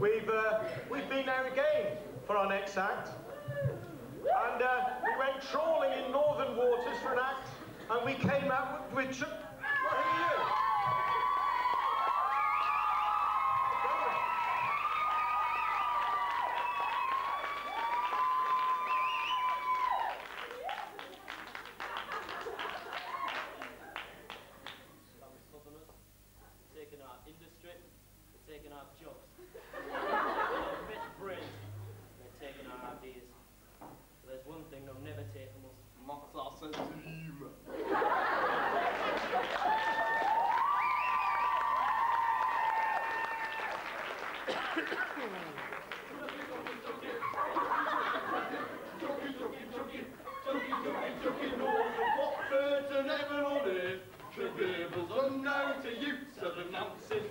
We've been out again for our next act. And we went trawling in northern waters for an act, and we came out with what are you? Taking our industry, they're taking our jobs. Our best brains, they're taking our ideas. But there's one thing they'll never take from us. That's our sense of humour. What birds are never on earth? The rivers unknown to you, so the mountains